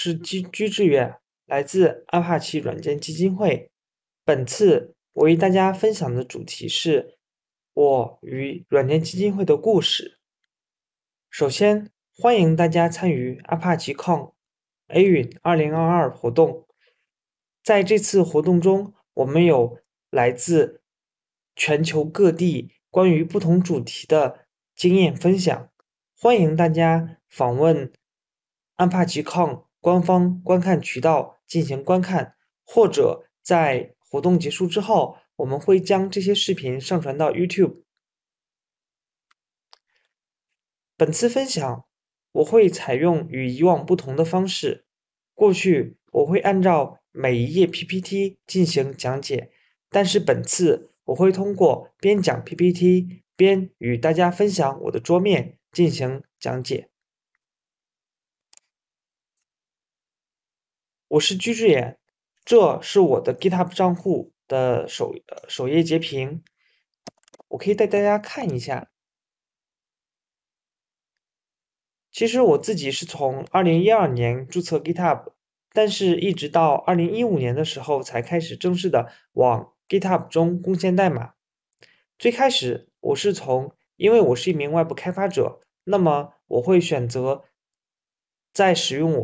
是居志远，来自阿帕奇软件基金会。本次我为大家分享的主题是我与软件基金会的故事。首先，欢迎大家参与 ApacheCon A 云2022活动。在这次活动中，我们有来自全球各地关于不同主题的经验分享。欢迎大家访问 ApacheCon 官方观看渠道进行观看，或者在活动结束之后，我们会将这些视频上传到 YouTube。本次分享我会采用与以往不同的方式。过去我会按照每一页 PPT 进行讲解，但是本次我会通过边讲 PPT 边与大家分享我的桌面进行讲解。我是居志远，这是我的 GitHub 账户的首页截屏，我可以带大家看一下。其实我自己是从2012年注册 GitHub， 但是一直到2015年的时候才开始正式的往 GitHub 中贡献代码。最开始我是因为我是一名外部开发者，那么我会选择在使用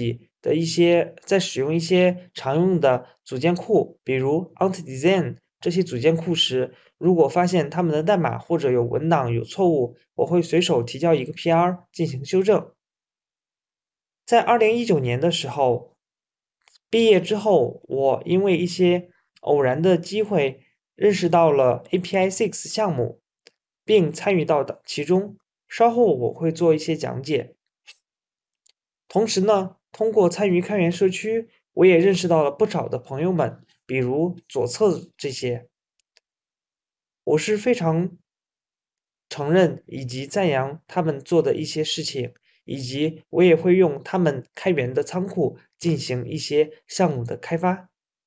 一些常用的组件库，比如 Aunt-Design 这些组件库时，如果发现他们的代码或者有文档有错误，我会随手提交一个 PR 进行修正。在2019年的时候，毕业之后，我因为一些偶然的机会认识到了 APISIX 项目，并参与到其中。稍后我会做一些讲解。同时呢，通过参与开源社区，我也认识到了不少的朋友们，比如左侧这些。我是非常承认以及赞扬他们做的一些事情，以及我也会用他们开源的仓库进行一些项目的开发。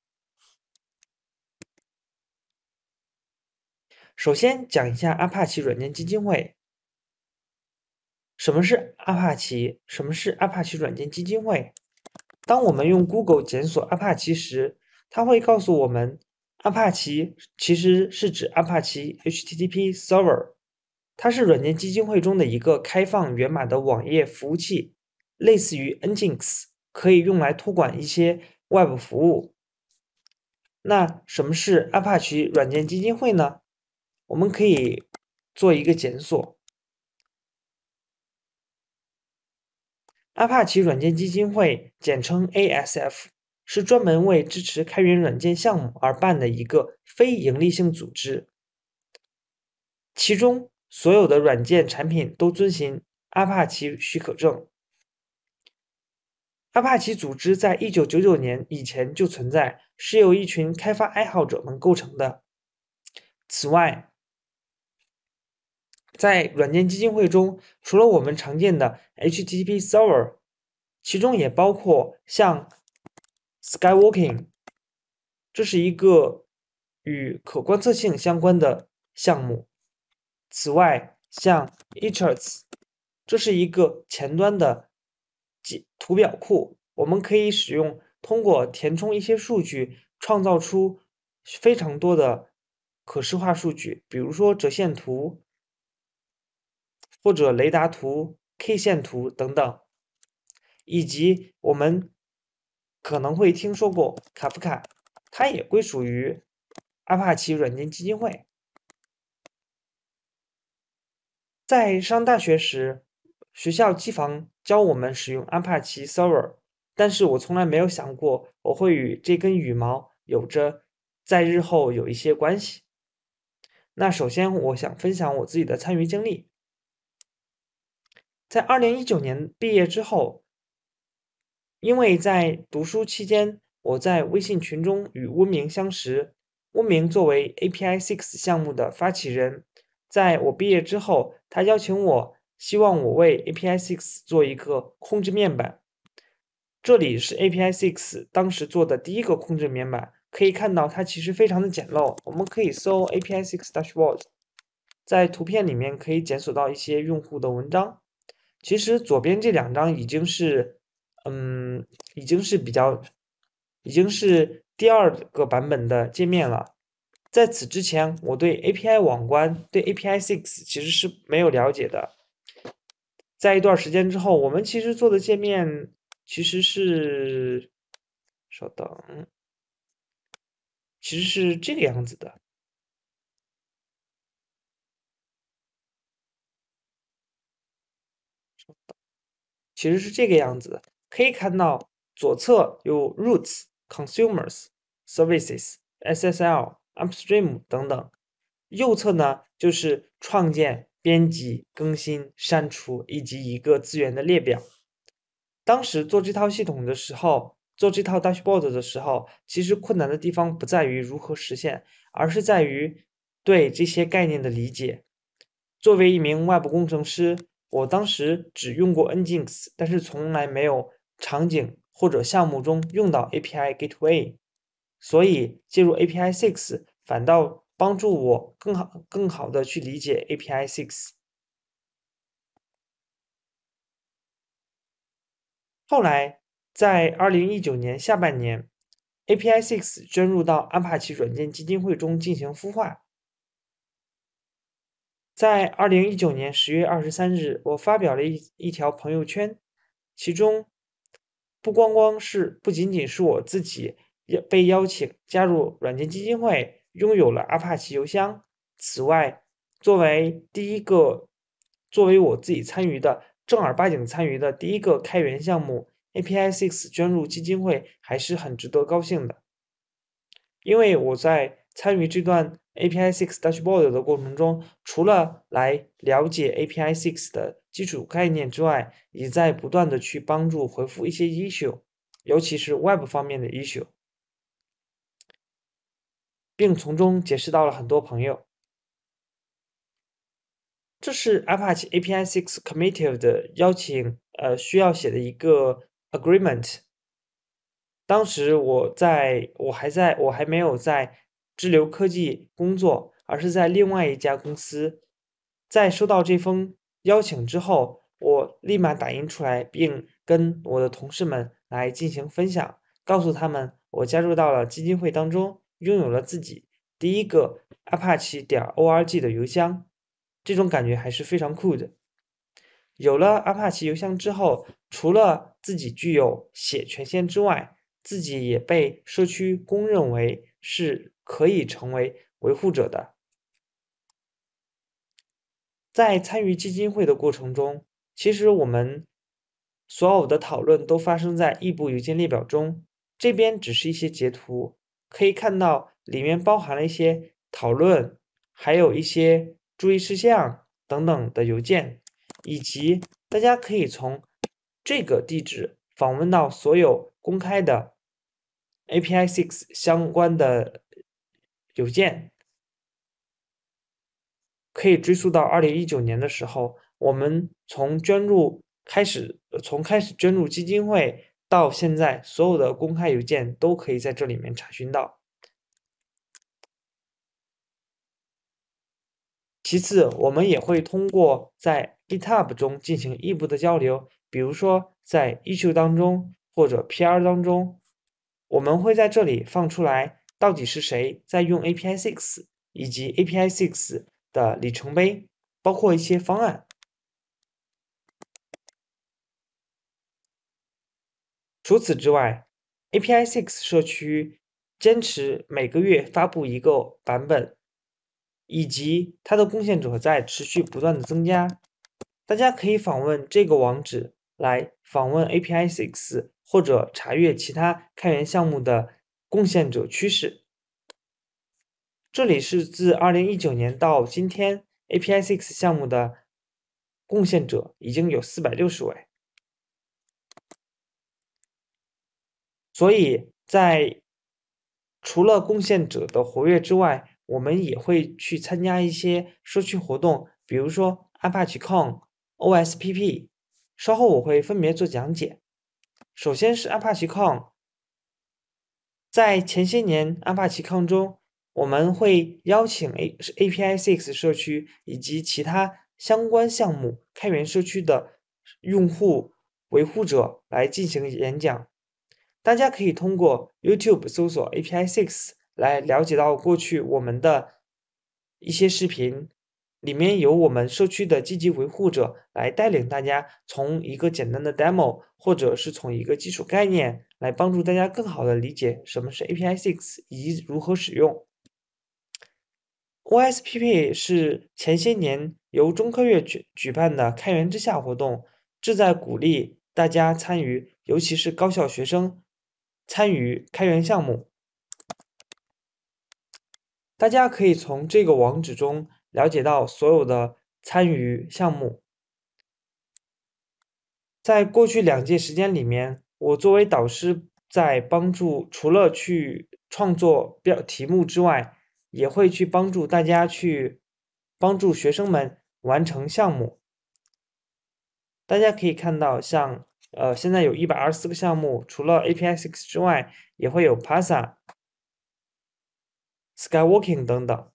首先讲一下阿帕奇软件基金会。什么是阿帕奇？什么是阿帕奇软件基金会？当我们用 Google 检索阿帕奇时，它会告诉我们，阿帕奇其实是指阿帕奇 HTTP Server， 它是软件基金会中的一个开放源码的网页服务器，类似于 Nginx， 可以用来托管一些 Web 服务。那什么是阿帕奇软件基金会呢？我们可以做一个检索。阿帕奇软件基金会简称 ASF， 是专门为支持开源软件项目而办的一个非营利性组织，其中所有的软件产品都遵循阿帕奇许可证。阿帕奇组织在1999年以前就存在，是由一群开发爱好者们构成的。此外，在软件基金会中，除了我们常见的 HTTP Server， 其中也包括像 Skywalking， 这是一个与可观测性相关的项目。此外，像 Echart， 这是一个前端的图表库，我们可以通过填充一些数据，创造出非常多的可视化数据，比如说折线图，或者雷达图、K 线图等等，以及我们可能会听说过卡夫卡，它也归属于阿帕奇软件基金会。在上大学时，学校机房教我们使用阿帕奇 Server， 但是我从来没有想过我会与这根羽毛在日后有一些关系。那首先我想分享我自己的参与经历。在2019年毕业之后，因为在读书期间，我在微信群中与温明相识。温明作为 APISIX 项目的发起人，在我毕业之后，他邀请我，希望我为 APISIX 做一个控制面板。这里是 APISIX 当时做的第一个控制面板，可以看到它其实非常的简陋。我们可以搜 APISIX Dashboard， 在图片里面可以检索到一些用户的文章。其实左边这2张已经是已经是第2个版本的界面了。在此之前，我对 API 网关、对 APISIX 其实是没有了解的。在一段时间之后，我们其实做的界面其实是，稍等，其实是这个样子的。其实是这个样子的，可以看到左侧有 routes、consumers、services、SSL、upstream 等等，右侧呢就是创建、编辑、更新、删除以及一个资源的列表。当时做这套系统的时候，做这套 dashboard 的时候，其实困难的地方不在于如何实现，而是在于对这些概念的理解。作为一名外部工程师，我当时只用过 Nginx，但是从来没有场景或者项目中用到 API Gateway，所以介入 APISIX 反倒帮助我更好的去理解 APISIX。后来在2019年下半年，APISIX 捐入到阿帕奇软件基金会中进行孵化。在2019年10月23日，我发表了一条朋友圈，其中不仅仅是我自己被邀请加入软件基金会，拥有了阿帕奇邮箱。此外，作为我自己正儿八经参与的第一个开源项目，APISIX 捐入基金会还是很值得高兴的。因为我在参与这段 APISIX dashboard 的过程中，除了来了解 APISIX 的基础概念之外，也在不断的去帮助回复一些 issue，尤其是 Web 方面的 issue，并从中结识到了很多朋友。这是 Apache APISIX Committee 的邀请，需要写的一个 agreement。当时我还没有在支流科技工作，而是在另外一家公司。在收到这封邀请之后，我立马打印出来，并跟我的同事们来进行分享，告诉他们我加入到了基金会当中，拥有了自己第一个 apache.org 的邮箱，这种感觉还是非常酷的。有了 Apache 邮箱之后，除了自己具有写权限之外，自己也被社区公认为是可以成为维护者的。在参与基金会的过程中，其实我们所有的讨论都发生在异步邮件列表中，这边只是一些截图，可以看到里面包含了一些讨论，还有一些注意事项等等的邮件，以及大家可以从这个地址访问到所有公开的 APISIX 相关的邮件，可以追溯到2019年的时候，我们从开始捐入基金会到现在，所有的公开邮件都可以在这里面查询到。其次，我们也会通过在 GitHub 中进行异步的交流，比如说在 issue 当中或者 PR 当中，我们会在这里放出来到底是谁在用 APISIX，以及 APISIX 的里程碑，包括一些方案。除此之外，APISIX 社区坚持每个月发布一个版本，以及它的贡献者在持续不断的增加。大家可以访问这个网址来访问 APISIX，或者查阅其他开源项目的贡献者趋势。这里是自2019年到今天 APISIX 项目的贡献者已经有460位。所以在除了贡献者的活跃之外，我们也会去参加一些社区活动，比如说 ApacheCon、OSPP。稍后我会分别做讲解。首先是 ApacheCon，在前些年 ApacheCon 中，我们会邀请 APISIX 社区以及其他相关项目开源社区的用户维护者来进行演讲。大家可以通过 YouTube 搜索 APISIX 来了解到过去我们的一些视频，里面有我们社区的积极维护者来带领大家从一个简单的 demo，或者是从一个基础概念来帮助大家更好的理解什么是 APISIX 以及如何使用。OSPP 是前些年由中科院举办的开源之下活动，旨在鼓励大家参与，尤其是高校学生参与开源项目。大家可以从这个网址中了解到所有的参与项目。在过去2届时间里面，我作为导师在帮助，除了去创作题目之外，也会去帮助大家去帮助学生们完成项目。大家可以看到，像现在有124个项目，除了 APISIX 之外，也会有 PASA、Skywalking 等等。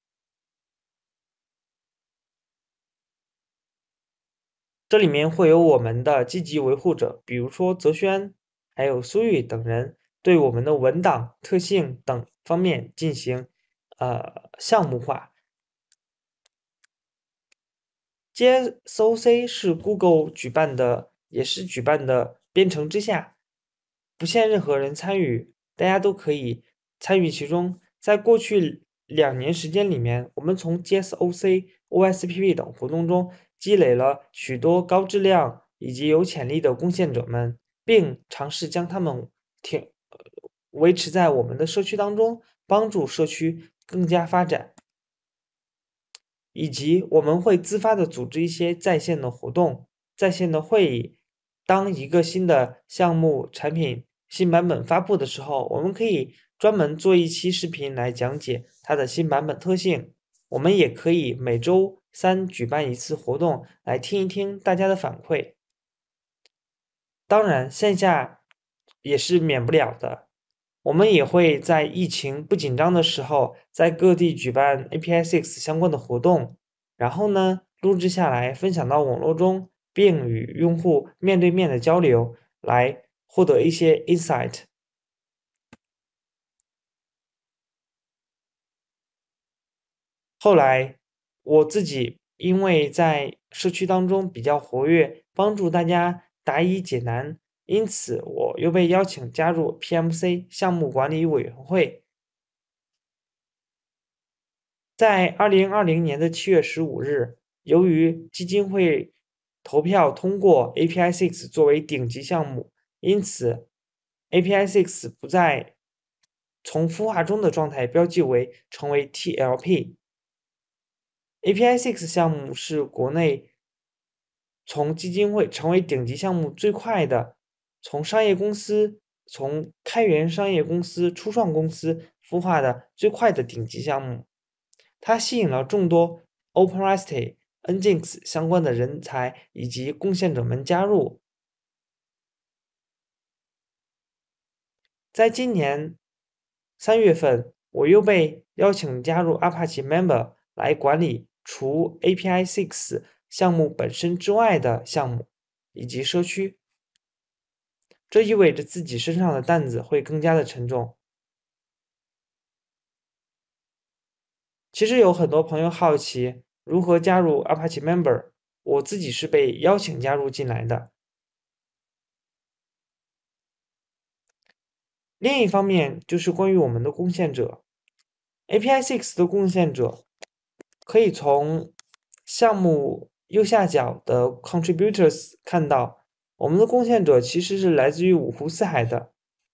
这里面会有我们的积极维护者，比如说泽轩，还有苏玉等人，对我们的文档、特性等方面进行项目化。GSoC 是 Google 举办的，也是举办的编程之下，不限任何人参与，大家都可以参与其中。在过去2年时间里面，我们从 GSoC、OSPP 等活动中积累了许多高质量以及有潜力的贡献者们，并尝试将他们维持在我们的社区当中，帮助社区更加发展。以及我们会自发的组织一些在线的活动、在线的会议。当一个新的项目、产品新版本发布的时候，我们可以专门做一期视频来讲解它的新版本特性。我们也可以每周3举办一次活动，来听一听大家的反馈。当然，线下也是免不了的。我们也会在疫情不紧张的时候，在各地举办 APISIX 相关的活动，然后呢，录制下来分享到网络中，并与用户面对面的交流，来获得一些 insight。后来，我自己因为在社区当中比较活跃，帮助大家答疑解难，因此我又被邀请加入 PMC 项目管理委员会。在2020年的7月15日，由于基金会投票通过 APISIX 作为顶级项目，因此 APISIX 不再从孵化中的状态标记为成为 TLP。APISIX 项目是国内从基金会成为顶级项目最快的，从开源商业公司、初创公司孵化的最快的顶级项目。它吸引了众多 OpenResty、Nginx 相关的人才以及贡献者们加入。在今年3月份，我又被邀请加入 Apache Member 来管理除 APISIX 项目本身之外的项目以及社区。这意味着自己身上的担子会更加的沉重。其实有很多朋友好奇如何加入 Apache Member， 我自己是被邀请加入进来的。另一方面就是关于我们的贡献者 ，APISIX 的贡献者可以从项目右下角的 Contributors 看到，我们的贡献者其实是来自于五湖四海的。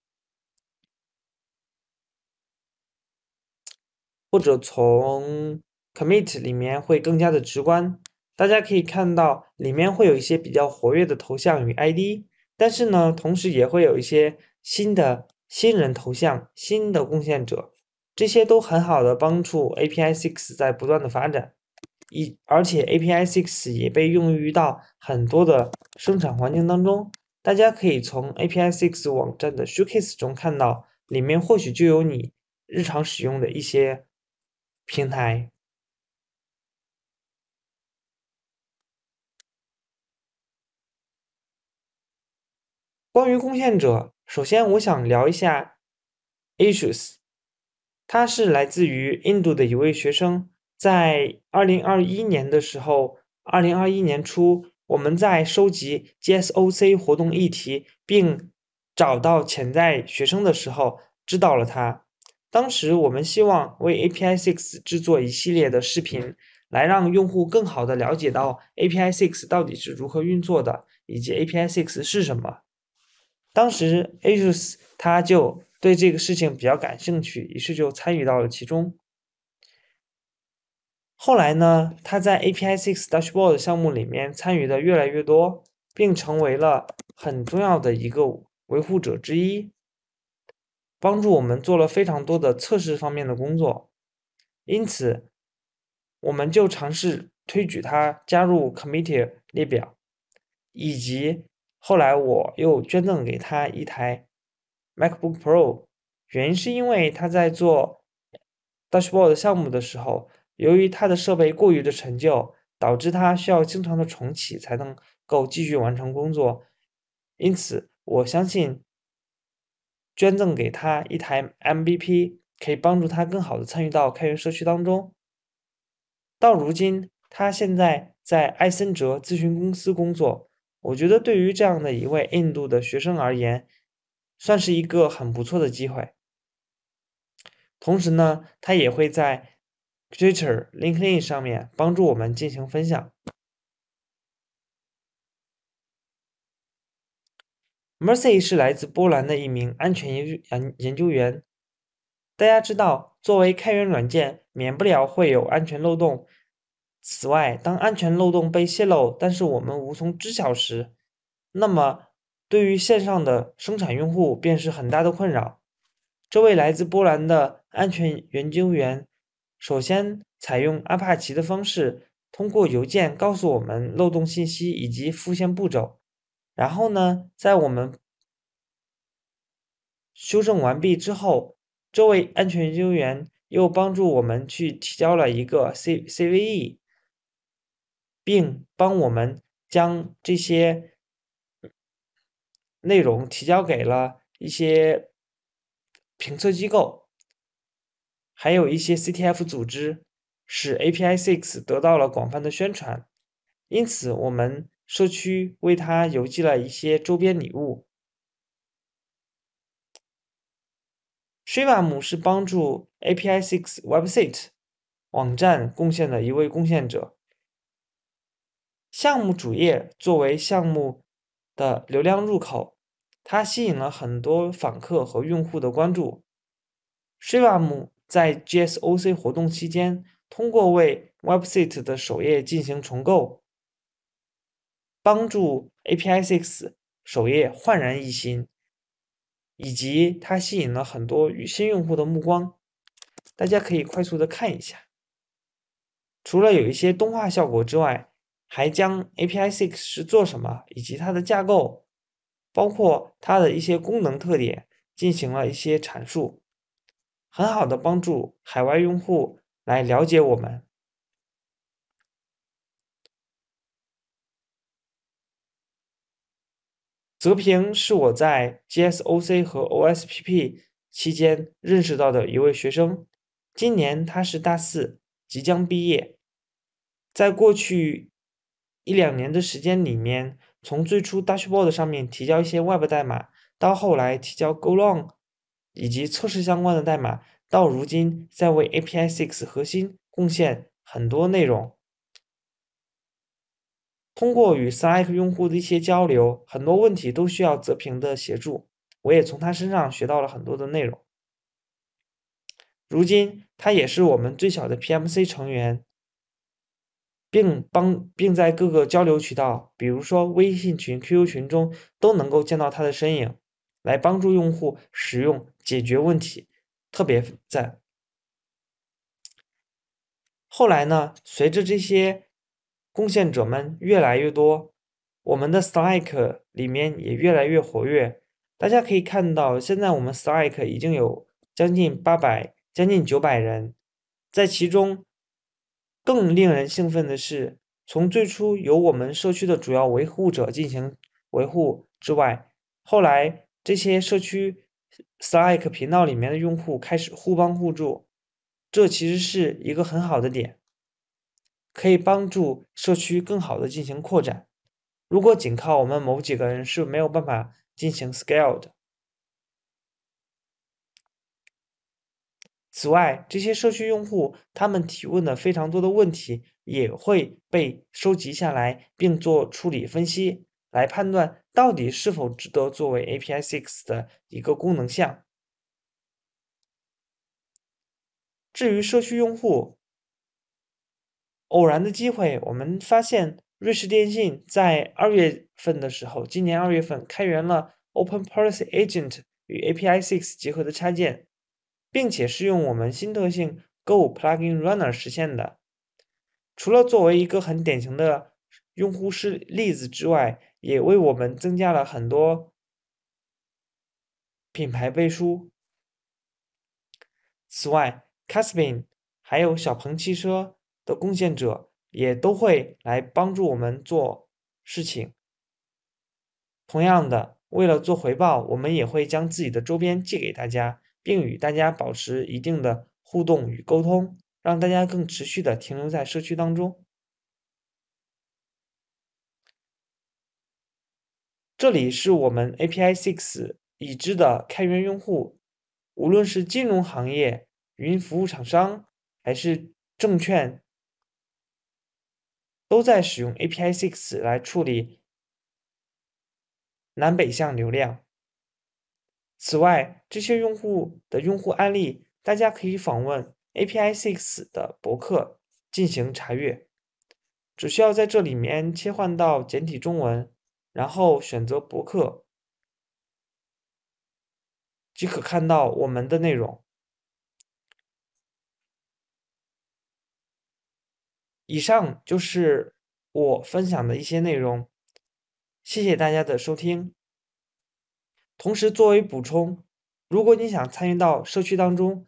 或者从 commit 里面会更加的直观。大家可以看到里面会有一些比较活跃的头像与 ID， 但是呢，同时也会有一些新人头像、新的贡献者，这些都很好的帮助 APISIX 在不断的发展。而且 APISIX 也被用于到很多的生产环境当中。大家可以从 APISIX 网站的 showcase 中看到，里面或许就有你日常使用的一些平台。 关于贡献者，首先我想聊一下 APISIX，他是来自于印度的一位学生，在2021年的时候，2021年初，我们在收集 GSoC 活动议题，并找到潜在学生的时候，知道了他。当时我们希望为 APISIX 制作一系列的视频，来让用户更好的了解到 APISIX 到底是如何运作的，以及 APISIX 是什么。当时 ASUS 他就对这个事情比较感兴趣，于是就参与到了其中。后来呢，他在 APISIX Dashboard 项目里面参与的越来越多，并成为了很重要的一个维护者之一，帮助我们做了非常多的测试方面的工作。因此，我们就尝试推举他加入 Committee 列表，以及后来我又捐赠给他一台 MacBook Pro，原因是因为他在做 Dashboard 项目的时候，由于他的设备过于的陈旧，导致他需要经常的重启才能够继续完成工作。因此，我相信捐赠给他一台 MVP 可以帮助他更好的参与到开源社区当中。到如今，他现在在埃森哲咨询公司工作。我觉得对于这样的一位印度的学生而言，算是一个很不错的机会。同时呢，他也会在 Twitter、LinkedIn 上面帮助我们进行分享。Mercy 是来自波兰的一名安全研究员。大家知道，作为开源软件，免不了会有安全漏洞。此外，当安全漏洞被泄露，但是我们无从知晓时，那么对于线上的生产用户便是很大的困扰。这位来自波兰的安全研究员，首先采用 Apache 的方式，通过邮件告诉我们漏洞信息以及复现步骤。然后呢，在我们修正完毕之后，这位安全研究员又帮助我们去提交了一个 CVE，并帮我们将这些内容提交给了一些评测机构，还有一些 CTF 组织，使 APISIX 得到了广泛的宣传。因此，我们社区为他邮寄了一些周边礼物。Zhiyuan Ju 是帮助 APISIX website 网站贡献的一位贡献者。项目主页作为项目的流量入口，它吸引了很多访客和用户的关注。Zhiyuan Ju 在 GSoC 活动期间，通过为 website 的首页进行重构，帮助 APISIX 首页焕然一新，以及它吸引了很多新用户的目光。大家可以快速的看一下。除了有一些动画效果之外，还将 APISIX 是做什么，以及它的架构，包括它的一些功能特点，进行了一些阐述，很好的帮助海外用户来了解我们。泽平是我在 GSoC 和 OSPP 期间认识到的一位学生，今年他是大4，即将毕业。在过去1-2年的时间里面，从最初 Dashboard 上面提交一些 Web 代码，到后来提交 GoLang 以及测试相关的代码，到如今在为 APISIX 核心贡献很多内容。通过与 Slack 用户的一些交流，很多问题都需要泽平的协助，我也从他身上学到了很多的内容。如今，他也是我们最小的 PMC 成员。并在各个交流渠道，比如说微信群、QQ 群中，都能够见到他的身影，来帮助用户使用解决问题，特别赞。后来呢，随着这些贡献者们越来越多，我们的 Slack 里面也越来越活跃。大家可以看到，现在我们 Slack 已经有将近800、将近900人，在其中更令人兴奋的是，从最初由我们社区的主要维护者进行维护之外， 后来这些社区 Slack 频道里面的用户开始互帮互助，这其实是一个很好的点，可以帮助社区更好的进行扩展。如果仅靠我们某几个人是没有办法进行 scale 的。此外，这些社区用户他们提问的非常多的问题也会被收集下来，并做处理分析，来判断到底是否值得作为 APISIX 的一个功能项。至于社区用户，偶然的机会，我们发现瑞士电信在2月份的时候，今年2月份开源了 Open Policy Agent 与 APISIX 结合的插件，并且是用我们新特性 Go Plugin Runner 实现的。除了作为一个很典型的用户例子之外，也为我们增加了很多品牌背书。此外 Caspin 还有小鹏汽车的贡献者也都会来帮助我们做事情。同样的，为了做回报，我们也会将自己的周边寄给大家，并与大家保持一定的互动与沟通，让大家更持续的停留在社区当中。这里是我们 APISIX 已知的开源用户，无论是金融行业、云服务厂商，还是证券，都在使用 APISIX 来处理南北向流量。此外，这些用户的用户案例，大家可以访问 APISIX 的博客进行查阅。只需要在这里面切换到简体中文，然后选择博客，即可看到我们的内容。以上就是我分享的一些内容，谢谢大家的收听。同时，作为补充，如果你想参与到社区当中，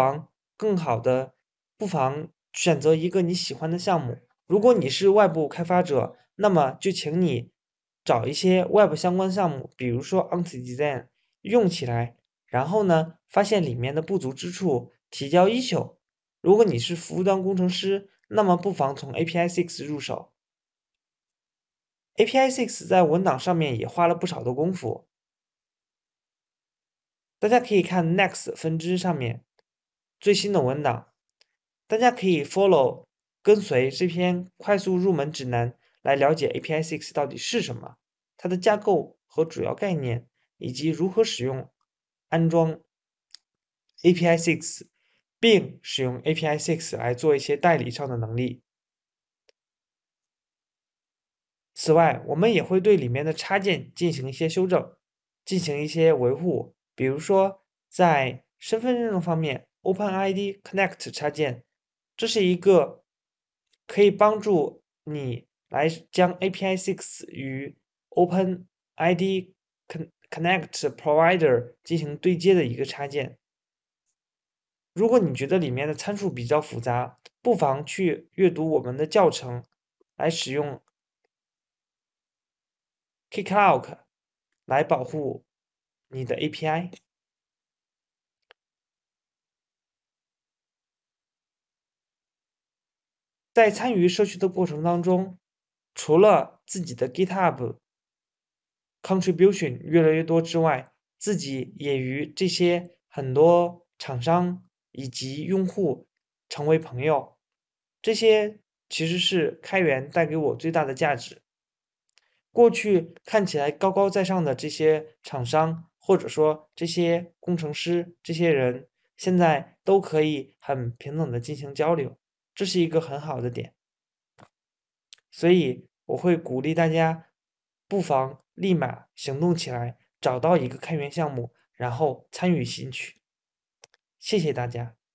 不妨选择一个你喜欢的项目。如果你是外部开发者，那么就请你找一些 Web 相关项目，比如说 Anti-Design，用起来，然后呢，发现里面的不足之处，提交issue。如果你是服务端工程师，那么不妨从 APISIX 入手。APISIX 在文档上面也花了不少的功夫。大家可以看 Next 分支上面最新的文档，大家可以跟随这篇快速入门指南来了解 APISIX 到底是什么，它的架构和主要概念，以及如何使用安装 APISIX，并使用 APISIX 来做一些代理上的能力。此外，我们也会对里面的插件进行一些修正，进行一些维护。比如说，在身份认证方面 ，OpenID Connect 插件，这是一个可以帮助你来将 APISIX 与 OpenID Connect Provider 进行对接的一个插件。如果你觉得里面的参数比较复杂，不妨去阅读我们的教程，来使用 Keycloak 来保护你的 API。在参与社区的过程当中，除了自己的 GitHub contribution 越来越多之外，自己也与这些很多厂商以及用户成为朋友。这些其实是开源带给我最大的价值。过去看起来高高在上的这些厂商，或者说这些工程师，这些人，现在都可以很平等的进行交流，这是一个很好的点。所以我会鼓励大家，不妨立马行动起来，找到一个开源项目，然后参与进去。谢谢大家。